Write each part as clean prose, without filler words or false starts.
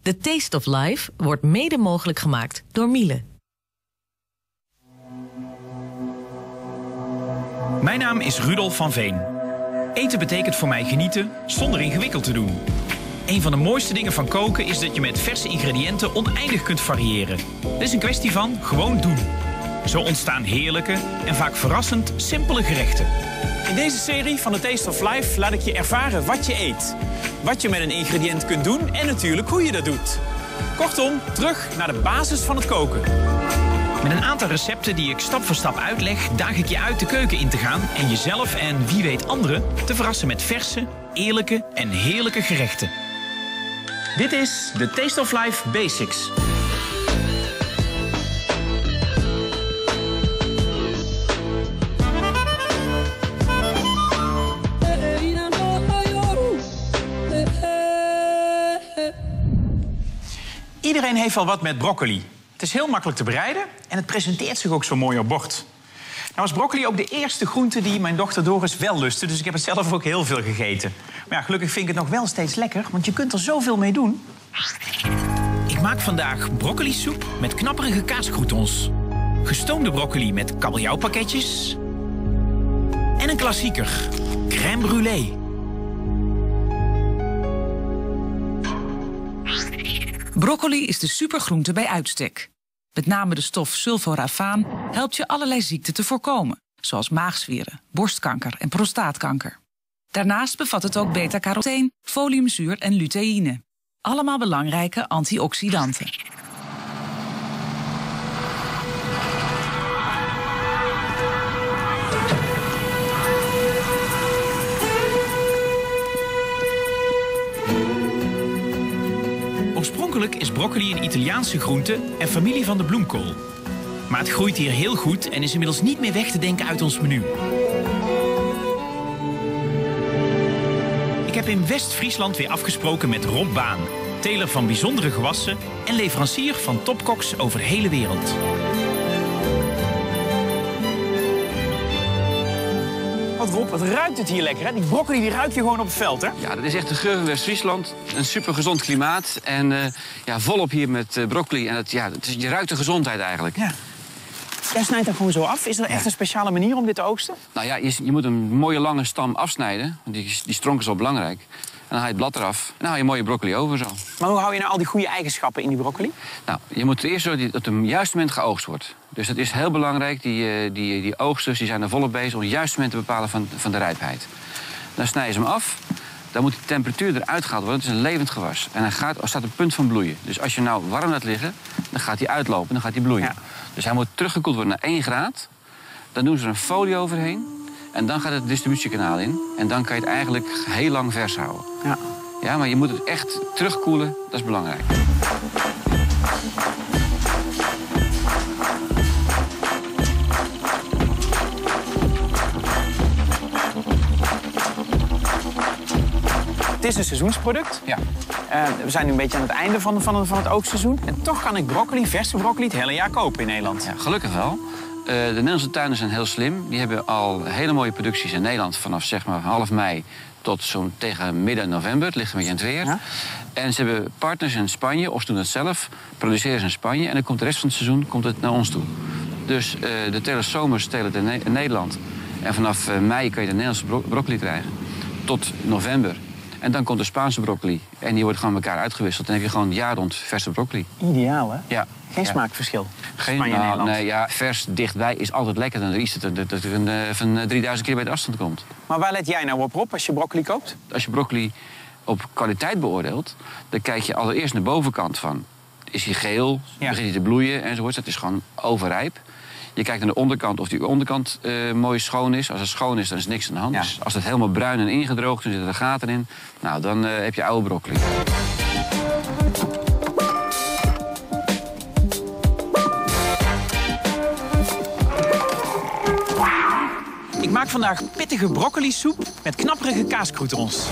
The Taste of Life wordt mede mogelijk gemaakt door Miele. Mijn naam is Rudolf van Veen. Eten betekent voor mij genieten zonder ingewikkeld te doen. Een van de mooiste dingen van koken is dat je met verse ingrediënten oneindig kunt variëren. Het is een kwestie van gewoon doen. Zo ontstaan heerlijke en vaak verrassend simpele gerechten. In deze serie van The Taste of Life laat ik je ervaren wat je eet. Wat je met een ingrediënt kunt doen en natuurlijk hoe je dat doet. Kortom, terug naar de basis van het koken. Met een aantal recepten die ik stap voor stap uitleg, daag ik je uit de keuken in te gaan en jezelf en wie weet anderen te verrassen met verse, eerlijke en heerlijke gerechten. Dit is The Taste of Life Basics. Iedereen heeft wel wat met broccoli. Het is heel makkelijk te bereiden en het presenteert zich ook zo mooi op bord. Nou was broccoli ook de eerste groente die mijn dochter Doris wel lustte, dus ik heb het zelf ook heel veel gegeten. Maar ja, gelukkig vind ik het nog wel steeds lekker, want je kunt er zoveel mee doen. Ik maak vandaag broccolisoep met knapperige kaascroutons, gestoomde broccoli met kabeljauwpakketjes en een klassieker, crème brûlée. Broccoli is de supergroente bij uitstek. Met name de stof sulforafaan helpt je allerlei ziekten te voorkomen, zoals maagzweren, borstkanker en prostaatkanker. Daarnaast bevat het ook beta-caroteen, foliumzuur en luteïne. Allemaal belangrijke antioxidanten. Oorspronkelijk is broccoli een Italiaanse groente en familie van de bloemkool. Maar het groeit hier heel goed en is inmiddels niet meer weg te denken uit ons menu. Ik heb in West-Friesland weer afgesproken met Rob Baan, teler van bijzondere gewassen en leverancier van topkoks over de hele wereld. Wat Rob, wat ruikt het hier lekker, hè? Die broccoli die ruik je gewoon op het veld, hè? Ja, dat is echt de geur van West-Friesland. Een supergezond klimaat. En volop hier met broccoli. En je ruikt de gezondheid eigenlijk. Ja. Jij snijdt dat gewoon zo af. Is er echt een speciale manier om dit te oogsten? Nou ja, je moet een mooie lange stam afsnijden. Want die stronk is wel belangrijk. En dan haal je het blad eraf. En dan haal je mooie broccoli over zo. Maar hoe hou je nou al die goede eigenschappen in die broccoli? Nou, je moet eerst zorgen dat het op het juiste moment geoogst wordt. Dus dat is heel belangrijk. Die oogsters die zijn er volop bezig om het juiste moment te bepalen van de rijpheid. Dan snij je ze hem af. Dan moet de temperatuur eruit gehaald worden. Het is een levend gewas. En hij staat op het punt van bloeien. Dus als je nou warm laat liggen, dan gaat hij uitlopen. Dan gaat hij bloeien. Ja. Dus hij moet teruggekoeld worden naar 1 graad. Dan doen ze er een folie overheen. En dan gaat het distributiekanaal in. En dan kan je het eigenlijk heel lang vers houden. Ja. Ja, maar je moet het echt terugkoelen. Dat is belangrijk. Het is een seizoensproduct. Ja. We zijn nu een beetje aan het einde van het oogstseizoen. En toch kan ik broccoli, verse broccoli, het hele jaar kopen in Nederland. Ja, gelukkig wel. De Nederlandse tuinders zijn heel slim. Die hebben al hele mooie producties in Nederland vanaf zeg maar half mei tot zo'n tegen midden november. Het ligt een beetje aan het weer. Ja. En ze hebben partners in Spanje, of ze doen het zelf, produceren ze in Spanje. En dan komt de rest van het seizoen naar ons toe. Dus de telers zomers telen in Nederland. En vanaf mei kan je de Nederlandse broccoli krijgen. Tot november. En dan komt de Spaanse broccoli. En die wordt gewoon met elkaar uitgewisseld. Dan heb je gewoon jaar rond verse broccoli. Ideaal, hè? Ja. Geen smaakverschil? Nee, ja, vers dichtbij is altijd lekker dan er iets dat van 3000 keer bij de afstand komt. Maar waar let jij nou op, Rob, als je broccoli koopt? Als je broccoli op kwaliteit beoordeelt, dan kijk je allereerst naar de bovenkant van. Is hij geel, begint hij te bloeien enzovoort. Dat is gewoon overrijp. Je kijkt naar de onderkant of die onderkant mooi schoon is. Als het schoon is, dan is niks aan de hand. Ja. Dus als het helemaal bruin en ingedroogd is, dan zitten er gaten in. Nou, dan heb je oude broccoli. Ik maak vandaag pittige broccolisoep met knapperige kaascroutons.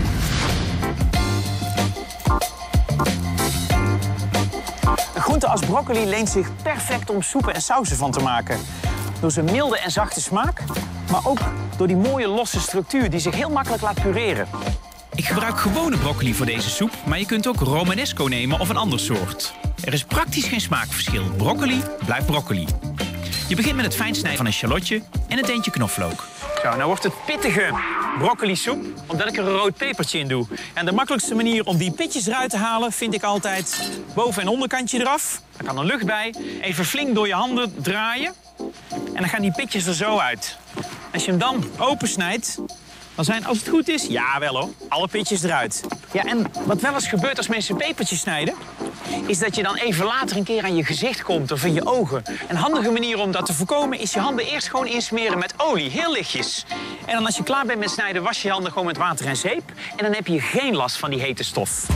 Een groente als broccoli leent zich perfect om soepen en sauzen van te maken. Door zijn milde en zachte smaak, maar ook door die mooie losse structuur die zich heel makkelijk laat pureren. Ik gebruik gewone broccoli voor deze soep, maar je kunt ook romanesco nemen of een ander soort. Er is praktisch geen smaakverschil. Broccoli blijft broccoli. Je begint met het fijn snijden van een shallotje en een teentje knoflook. Zo, nou wordt het pittige broccoli-soep, omdat ik er een rood pepertje in doe. En de makkelijkste manier om die pitjes eruit te halen vind ik altijd boven- en onderkantje eraf. Daar kan er lucht bij. Even flink door je handen draaien. En dan gaan die pitjes er zo uit. Als je hem dan opensnijdt, dan zijn, als het goed is, ja wel hoor, alle pitjes eruit. Ja, en wat wel eens gebeurt als mensen pepertjes snijden, is dat je dan even later een keer aan je gezicht komt of in je ogen. Een handige manier om dat te voorkomen is je handen eerst gewoon insmeren met olie, heel lichtjes. En dan als je klaar bent met snijden, was je handen gewoon met water en zeep. En dan heb je geen last van die hete stof.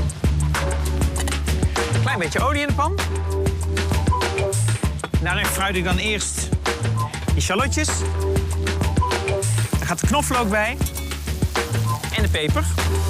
Klein beetje olie in de pan. Daarin fruit ik dan eerst die shallotjes. Daar gaat de knoflook bij. En de peper.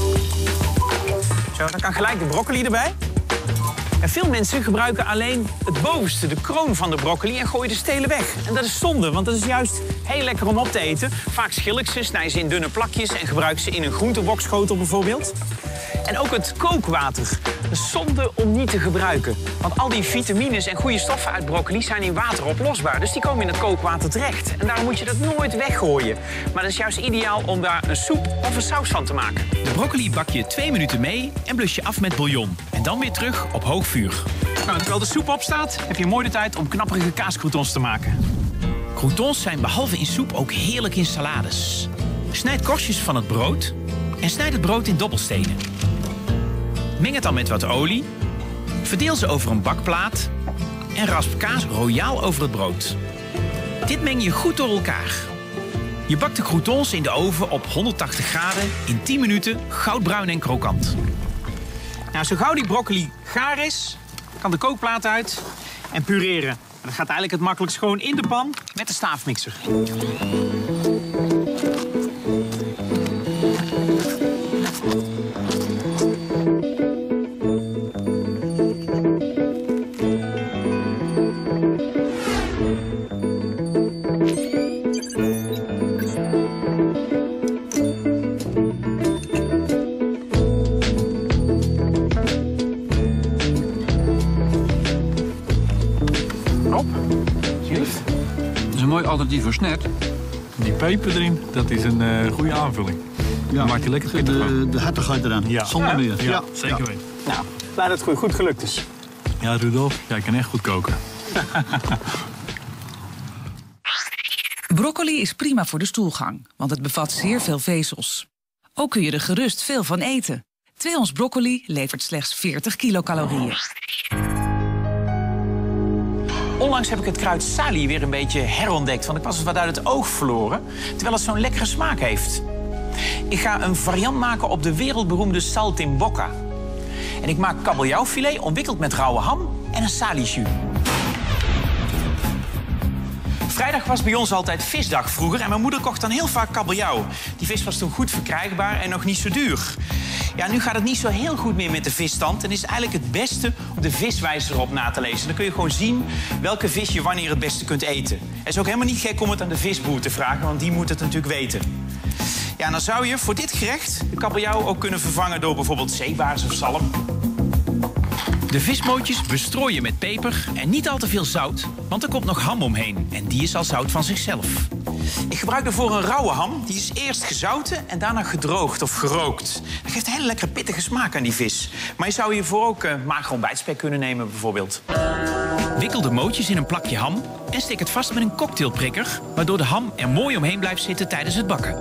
Zo, dan kan gelijk de broccoli erbij. En veel mensen gebruiken alleen het bovenste, de kroon van de broccoli, en gooien de stelen weg. En dat is zonde, want dat is juist heel lekker om op te eten. Vaak schil ik ze, snij ze in dunne plakjes en gebruik ze in een groentebokschotel bijvoorbeeld. En ook het kookwater. Dat is zonde om niet te gebruiken. Want al die vitamines en goede stoffen uit broccoli zijn in water oplosbaar. Dus die komen in het kookwater terecht. En daarom moet je dat nooit weggooien. Maar dat is juist ideaal om daar een soep of een saus van te maken. De broccoli bak je 2 minuten mee en blus je af met bouillon. En dan weer terug op hoog vuur. Nou, terwijl de soep opstaat, heb je mooi de tijd om knapperige kaascroutons te maken. Croutons zijn behalve in soep ook heerlijk in salades. Snijd korstjes van het brood en snijd het brood in dobbelstenen. Meng het dan met wat olie, verdeel ze over een bakplaat en rasp kaas royaal over het brood. Dit meng je goed door elkaar. Je bakt de croutons in de oven op 180 graden in 10 minuten goudbruin en krokant. Nou, zo gauw die broccoli gaar is, kan de kookplaat uit en pureren. Dat gaat eigenlijk het makkelijkst gewoon in de pan met de staafmixer. Alternatief voor snet. Die peper erin, dat is een goede aanvulling. Ja. Dan maakt je lekker pittig van. De hertigheid eraan, ja. Zonder meer. Ja, zeker weten. Nou, blij dat het goed gelukt is. Ja, Rudolf, jij kan echt goed koken. Broccoli is prima voor de stoelgang, want het bevat zeer veel vezels. Ook kun je er gerust veel van eten. 2 ons broccoli levert slechts 40 kilocalorieën. Onlangs heb ik het kruid salie weer een beetje herontdekt, want ik was het wat uit het oog verloren, terwijl het zo'n lekkere smaak heeft. Ik ga een variant maken op de wereldberoemde saltimbocca. En ik maak kabeljauwfilet omwikkeld met rauwe ham en een salie-jus. Vrijdag was bij ons altijd visdag vroeger en mijn moeder kocht dan heel vaak kabeljauw. Die vis was toen goed verkrijgbaar en nog niet zo duur. Ja, nu gaat het niet zo heel goed meer met de visstand en is het eigenlijk het beste om de viswijzer erop na te lezen. Dan kun je gewoon zien welke vis je wanneer het beste kunt eten. Het is ook helemaal niet gek om het aan de visboer te vragen, want die moet het natuurlijk weten. Ja, en dan zou je voor dit gerecht de kabeljauw ook kunnen vervangen door bijvoorbeeld zeebaars of zalm. De vismootjes bestrooi je met peper en niet al te veel zout, want er komt nog ham omheen en die is al zout van zichzelf. Ik gebruik ervoor een rauwe ham. Die is eerst gezouten en daarna gedroogd of gerookt. Dat geeft een hele lekkere pittige smaak aan die vis. Maar je zou hiervoor ook mager ontbijtspek kunnen nemen bijvoorbeeld. Wikkel de mootjes in een plakje ham en steek het vast met een cocktailprikker, waardoor de ham er mooi omheen blijft zitten tijdens het bakken.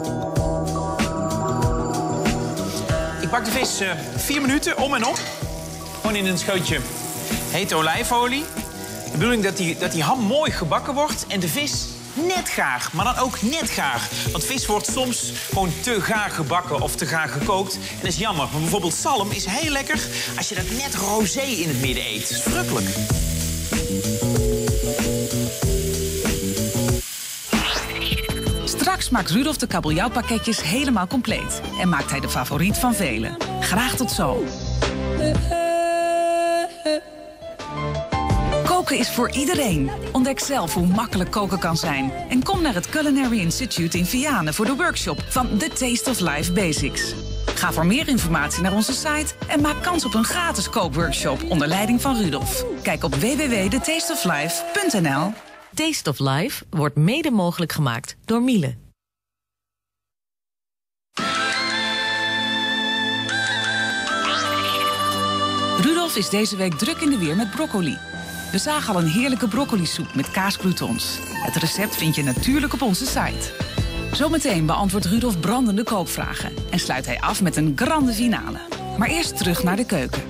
Ik bak de vis 4 minuten om en om. Gewoon in een scheutje hete olijfolie. De bedoeling dat die ham mooi gebakken wordt en de vis net gaar, maar dan ook net gaar. Want vis wordt soms gewoon te gaar gebakken of te gaar gekookt. En dat is jammer. Maar bijvoorbeeld zalm is heel lekker als je dat net rosé in het midden eet. Dat is verrukkelijk. Straks maakt Rudolf de kabeljauwpakketjes helemaal compleet. En maakt hij de favoriet van velen. Graag tot zo. Koken is voor iedereen. Ontdek zelf hoe makkelijk koken kan zijn. En kom naar het Culinary Institute in Vianen voor de workshop van The Taste of Life Basics. Ga voor meer informatie naar onze site en maak kans op een gratis kookworkshop onder leiding van Rudolf. Kijk op www.thetasteoflife.nl. Taste of Life wordt mede mogelijk gemaakt door Miele. Rudolf is deze week druk in de weer met broccoli. We zagen al een heerlijke broccolisup met kaascroutons. Het recept vind je natuurlijk op onze site. Zometeen beantwoordt Rudolf brandende kookvragen en sluit hij af met een grande finale. Maar eerst terug naar de keuken.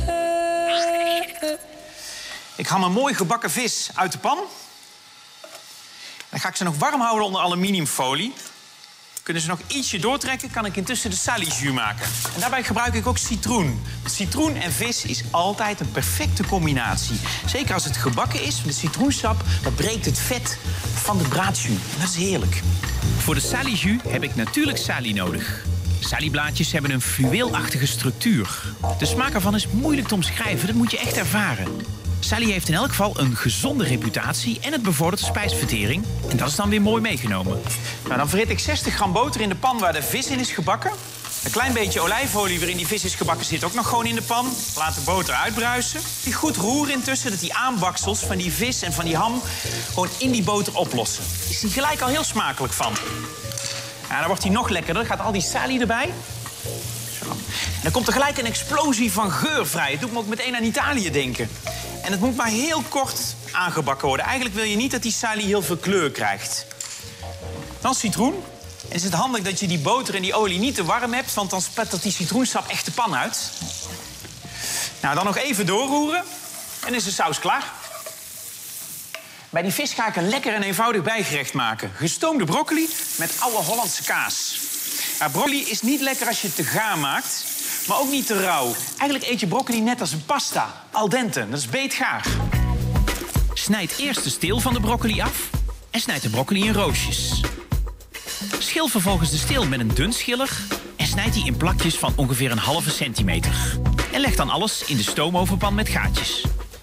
Ik haal mijn mooi gebakken vis uit de pan. Dan ga ik ze nog warm houden onder aluminiumfolie. Kunnen ze nog ietsje doortrekken, kan ik intussen de sali-jus maken. En daarbij gebruik ik ook citroen. Citroen en vis is altijd een perfecte combinatie. Zeker als het gebakken is, de citroensap, dat breekt het vet van de braadjus. Dat is heerlijk. Voor de sali-jus heb ik natuurlijk salie nodig. Saliblaadjes hebben een fluweelachtige structuur. De smaak ervan is moeilijk te omschrijven, dat moet je echt ervaren. Salie heeft in elk geval een gezonde reputatie en het bevordert de spijsvertering. En dat is dan weer mooi meegenomen. Nou, dan verhit ik 60 gram boter in de pan waar de vis in is gebakken. Een klein beetje olijfolie waarin die vis is gebakken zit ook nog gewoon in de pan. Laat de boter uitbruisen. Die goed roeren intussen, dat die aanbaksels van die vis en van die ham gewoon in die boter oplossen. Is die gelijk al heel smakelijk van. Ja, dan wordt hij nog lekkerder. Dan gaat al die salie erbij. Zo. En dan komt er gelijk een explosie van geur vrij. Het doet me ook meteen aan Italië denken. En het moet maar heel kort aangebakken worden. Eigenlijk wil je niet dat die salie heel veel kleur krijgt. Dan citroen. En is het handig dat je die boter en die olie niet te warm hebt, want dan spettert die citroensap echt de pan uit. Nou, dan nog even doorroeren. En is de saus klaar. Bij die vis ga ik een lekker en eenvoudig bijgerecht maken. Gestoomde broccoli met oude Hollandse kaas. Nou, broccoli is niet lekker als je het te gaar maakt, maar ook niet te rauw. Eigenlijk eet je broccoli net als een pasta, al dente. Dat is beetgaar. Snijd eerst de steel van de broccoli af en snijd de broccoli in roosjes. Schil vervolgens de steel met een dun schiller en snijd die in plakjes van ongeveer een halve centimeter. En leg dan alles in de stoomovenpan met gaatjes.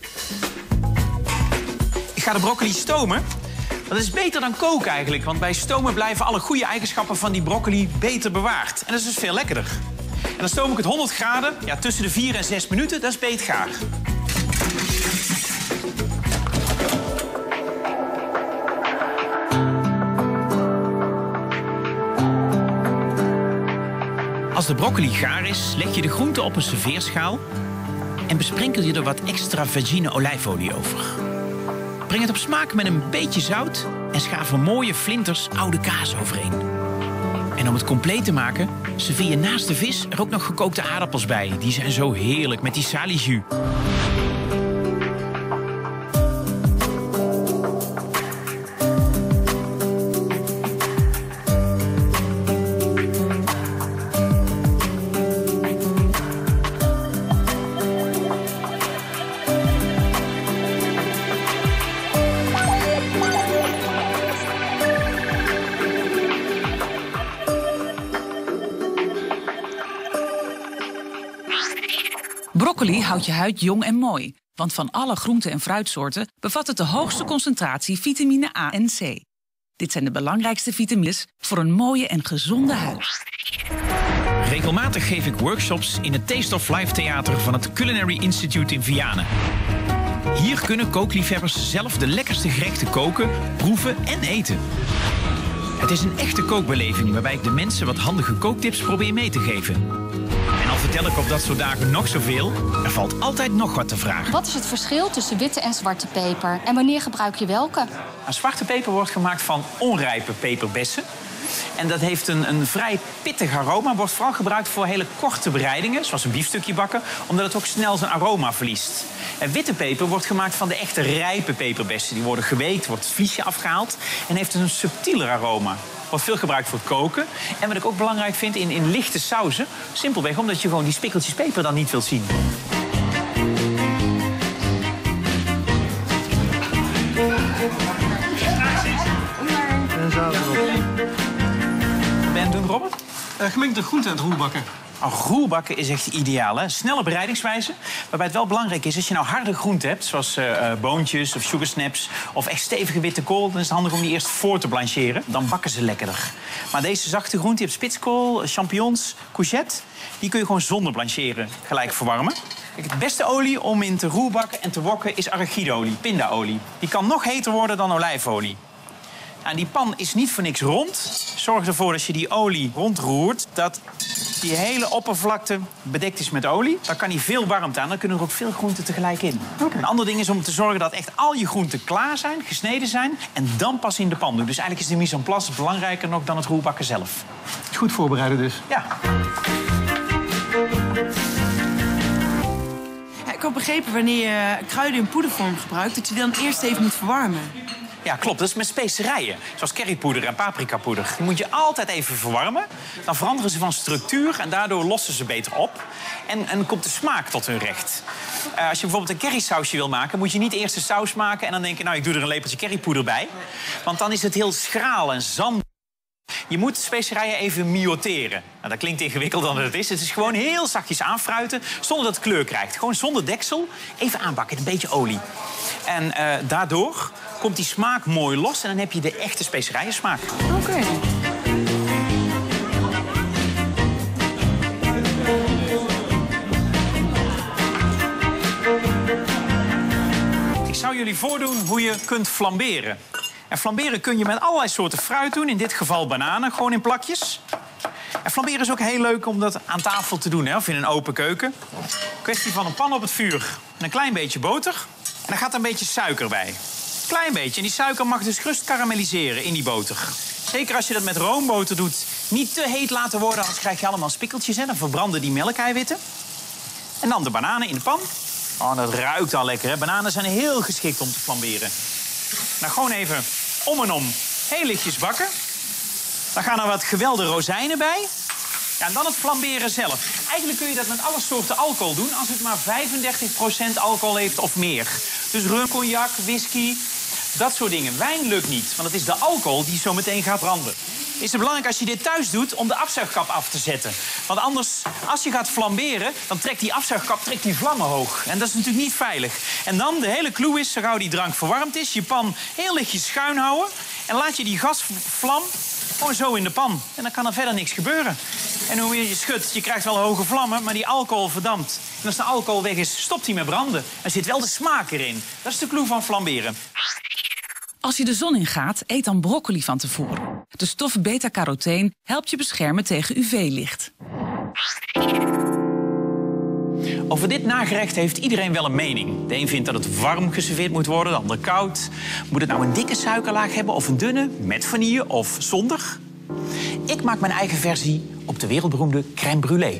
Ik ga de broccoli stomen. Dat is beter dan koken eigenlijk, want bij stomen blijven alle goede eigenschappen van die broccoli beter bewaard. En dat is dus veel lekkerder. En dan stoom ik het 100 graden, ja, tussen de 4 en 6 minuten, dat is beetgaar. Als de broccoli gaar is, leg je de groente op een serveerschaal en besprenkel je er wat extra virgine olijfolie over. Breng het op smaak met een beetje zout en schaaf er mooie flinters oude kaas overheen. En om het compleet te maken, serveer je naast de vis er ook nog gekookte aardappels bij. Die zijn zo heerlijk met die sali-jus. Broccoli houdt je huid jong en mooi, want van alle groenten en fruitsoorten bevat het de hoogste concentratie vitamine A en C. Dit zijn de belangrijkste vitamines voor een mooie en gezonde huid. Regelmatig geef ik workshops in het Taste of Life Theater van het Culinary Institute in Vianen. Hier kunnen kookliefhebbers zelf de lekkerste gerechten koken, proeven en eten. Het is een echte kookbeleving waarbij ik de mensen wat handige kooktips probeer mee te geven. En al vertel ik op dat soort dagen nog zoveel, er valt altijd nog wat te vragen. Wat is het verschil tussen witte en zwarte peper? En wanneer gebruik je welke? Zwarte peper wordt gemaakt van onrijpe peperbessen. En dat heeft een vrij pittig aroma. Wordt vooral gebruikt voor hele korte bereidingen, zoals een biefstukje bakken, omdat het ook snel zijn aroma verliest. En witte peper wordt gemaakt van de echte rijpe peperbessen. Die worden geweekt, wordt het vliesje afgehaald en heeft een subtieler aroma. Wordt veel gebruikt voor het koken. En wat ik ook belangrijk vind in lichte sauzen, simpelweg omdat je gewoon die spikkeltjes peper dan niet wilt zien. En zout erop. Ben je aan het doen, Robert? Gemengde groenten aan het roerbakken. Roerbakken is echt ideaal, hè? Snelle bereidingswijze. Waarbij het wel belangrijk is, als je nou harde groenten hebt... zoals boontjes of sugarsnaps of echt stevige witte kool... dan is het handig om die eerst voor te blancheren. Dan bakken ze lekkerder. Maar deze zachte groenten, je hebt spitskool, champignons, courgette... die kun je gewoon zonder blancheren gelijk verwarmen. Kijk, de beste olie om in te roerbakken en te wokken is arachideolie, pindaolie. Die kan nog heter worden dan olijfolie. Nou, die pan is niet voor niks rond. Zorg ervoor als je die olie rondroert... dat die hele oppervlakte bedekt is met olie. Dan kan die veel warmte aan. Dan kunnen er ook veel groenten tegelijk in. Een ander ding is om te zorgen dat echt al je groenten klaar zijn, gesneden zijn... en dan pas in de pan doen. Dus eigenlijk is de mise en place belangrijker nog dan het roerbakken zelf. Goed voorbereiden dus. Ja. Ik heb begrepen wanneer je kruiden in poedervorm gebruikt... dat je die dan eerst even moet verwarmen. Ja, klopt. Dat is met specerijen. Zoals currypoeder en paprikapoeder. Die moet je altijd even verwarmen. Dan veranderen ze van structuur en daardoor lossen ze beter op. En komt de smaak tot hun recht. Als je bijvoorbeeld een currysausje wil maken... moet je niet eerst de saus maken en dan denken... nou, ik doe er een lepeltje currypoeder bij. Want dan is het heel schraal en zand. Je moet specerijen even mioteren. Nou, dat klinkt ingewikkelder dan het is. Het is gewoon heel zachtjes aanfruiten, zonder dat het kleur krijgt. Gewoon zonder deksel, even aanbakken, een beetje olie. En daardoor komt die smaak mooi los en dan heb je de echte specerijen-smaak. Oké. Ik zou jullie voordoen hoe je kunt flamberen. En flamberen kun je met allerlei soorten fruit doen. In dit geval bananen, gewoon in plakjes. En flamberen is ook heel leuk om dat aan tafel te doen, hè, of in een open keuken. Kwestie van een pan op het vuur en een klein beetje boter. En dan gaat er een beetje suiker bij. Klein beetje. En die suiker mag dus gerust karamelliseren in die boter. Zeker als je dat met roomboter doet. Niet te heet laten worden, anders krijg je allemaal spikkeltjes. Hè. Dan verbranden die melkeiwitten. En dan de bananen in de pan. Oh, dat ruikt al lekker, hè. Bananen zijn heel geschikt om te flamberen. Nou, gewoon even om en om heel lichtjes bakken. Dan gaan er wat gewelde rozijnen bij. Ja, en dan het flamberen zelf. Eigenlijk kun je dat met alle soorten alcohol doen... als het maar 35% alcohol heeft of meer. Dus rum, cognac, whisky, dat soort dingen. Wijn lukt niet, want het is de alcohol die zo meteen gaat branden. Is het belangrijk als je dit thuis doet om de afzuigkap af te zetten. Want anders, als je gaat flamberen, dan trekt die afzuigkap die vlammen hoog. En dat is natuurlijk niet veilig. En dan, de hele clue is, zo gauw die drank verwarmd is... je pan heel lichtjes schuin houden... en laat je die gasvlam gewoon zo in de pan. En dan kan er verder niks gebeuren. En hoe je schudt, je krijgt wel hoge vlammen, maar die alcohol verdampt. En als de alcohol weg is, stopt hij met branden. Er zit wel de smaak erin. Dat is de clue van flamberen. Als je de zon ingaat, eet dan broccoli van tevoren. De stof beta-caroteen helpt je beschermen tegen UV-licht. Over dit nagerecht heeft iedereen wel een mening. De een vindt dat het warm geserveerd moet worden, de ander koud. Moet het nou een dikke suikerlaag hebben of een dunne, met vanille of zonder? Ik maak mijn eigen versie op de wereldberoemde crème brûlée.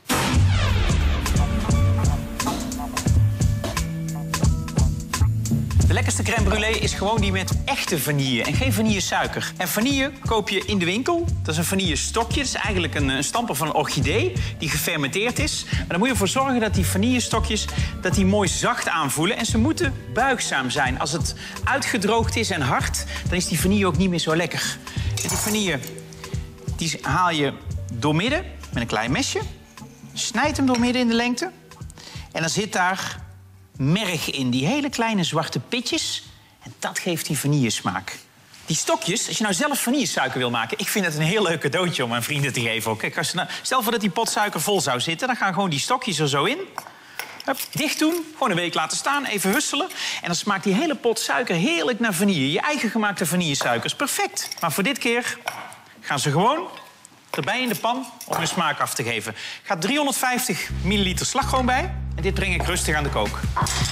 De lekkerste crème brûlée is gewoon die met echte vanille en geen vanillesuiker. En vanille koop je in de winkel. Dat is een vanillestokje. Dat is eigenlijk een stamper van een orchidee die gefermenteerd is. Maar dan moet je ervoor zorgen dat die vanillestokjes mooi zacht aanvoelen. En ze moeten buigzaam zijn. Als het uitgedroogd is en hard, dan is die vanille ook niet meer zo lekker. En die vanille die haal je doormidden met een klein mesje. Snijd hem doormidden in de lengte. En dan zit daar merg in, die hele kleine zwarte pitjes. En dat geeft die vanillesmaak. Die stokjes, als je nou zelf vanillesuiker wil maken... ik vind het een heel leuk cadeautje om aan vrienden te geven. Kijk, als je nou, stel voor dat die pot suiker vol zou zitten... dan gaan gewoon die stokjes er zo in. Hup, dicht doen, gewoon een week laten staan, even husselen. En dan smaakt die hele pot suiker heerlijk naar vanille. Je eigen gemaakte vanillesuiker is perfect. Maar voor dit keer gaan ze gewoon erbij in de pan om de smaak af te geven. Gaat 350 milliliter slagroom bij. En dit breng ik rustig aan de kook.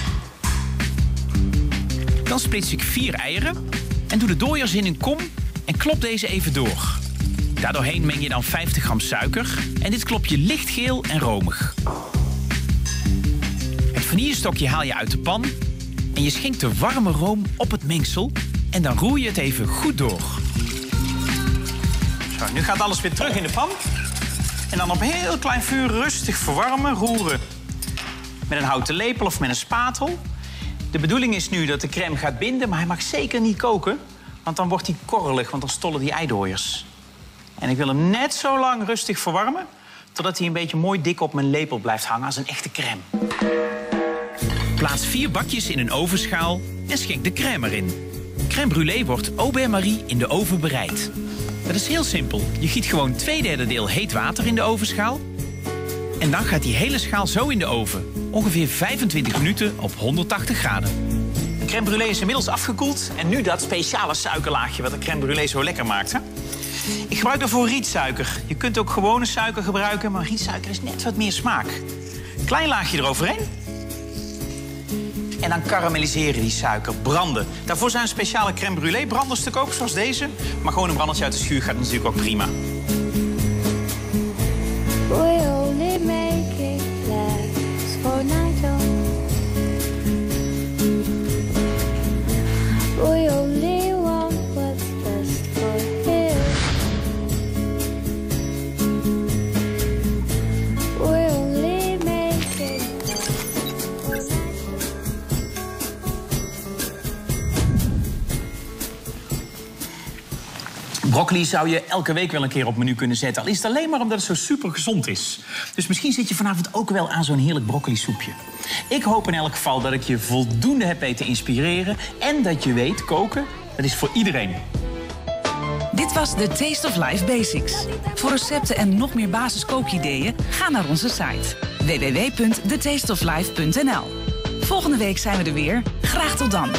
Dan splits ik 4 eieren en doe de dooiers in een kom en klop deze even door. Daardoorheen meng je dan 50 gram suiker en dit klop je lichtgeel en romig. Het vanillestokje haal je uit de pan en je schenkt de warme room op het mengsel en dan roer je het even goed door. Zo, nu gaat alles weer terug in de pan. En dan op heel klein vuur rustig verwarmen, roeren. Met een houten lepel of met een spatel. De bedoeling is nu dat de crème gaat binden, maar hij mag zeker niet koken. Want dan wordt hij korrelig, want dan stollen die eidooiers. En ik wil hem net zo lang rustig verwarmen totdat hij een beetje mooi dik op mijn lepel blijft hangen als een echte crème. Plaats 4 bakjes in een ovenschaal en schenk de crème erin. Crème brûlée wordt au bain-marie in de oven bereid. Dat is heel simpel. Je giet gewoon 2/3 deel heet water in de ovenschaal. En dan gaat die hele schaal zo in de oven. Ongeveer 25 minuten op 180 graden. De crème brûlée is inmiddels afgekoeld. En nu dat speciale suikerlaagje wat de crème brûlée zo lekker maakt. Hè? Ik gebruik daarvoor rietsuiker. Je kunt ook gewone suiker gebruiken, maar rietsuiker is net wat meer smaak. Klein laagje eroverheen. En dan karamelliseren die suiker, branden. Daarvoor zijn speciale crème brûlée branders te koop, zoals deze. Maar gewoon een brandertje uit de schuur gaat natuurlijk ook prima. Broccoli zou je elke week wel een keer op menu kunnen zetten. Al is het alleen maar omdat het zo super gezond is. Dus misschien zit je vanavond ook wel aan zo'n heerlijk broccoli-soepje. Ik hoop in elk geval dat ik je voldoende heb weten inspireren. En dat je weet, koken, dat is voor iedereen. Dit was The Taste of Life Basics. Voor recepten en nog meer basiskookideeën, ga naar onze site www.thetasteoflife.nl. Volgende week zijn we er weer. Graag tot dan.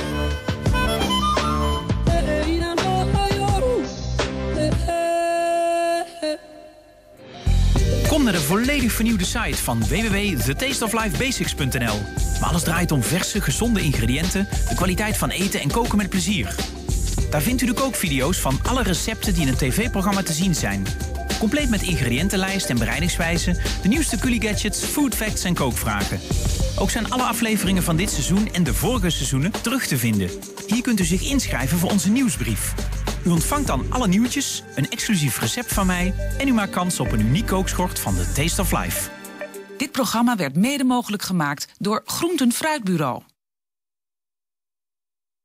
Kom naar de volledig vernieuwde site van www.thetasteoflifebasics.nl. Waar alles draait om verse, gezonde ingrediënten, de kwaliteit van eten en koken met plezier. Daar vindt u de kookvideo's van alle recepten die in het tv-programma te zien zijn. Compleet met ingrediëntenlijst en bereidingswijze, de nieuwste culiegadgets, food facts en kookvragen. Ook zijn alle afleveringen van dit seizoen en de vorige seizoenen terug te vinden. Hier kunt u zich inschrijven voor onze nieuwsbrief. U ontvangt dan alle nieuwtjes, een exclusief recept van mij en u maakt kans op een uniek kookschort van The Taste of Life. Dit programma werd mede mogelijk gemaakt door Groenten Fruitbureau.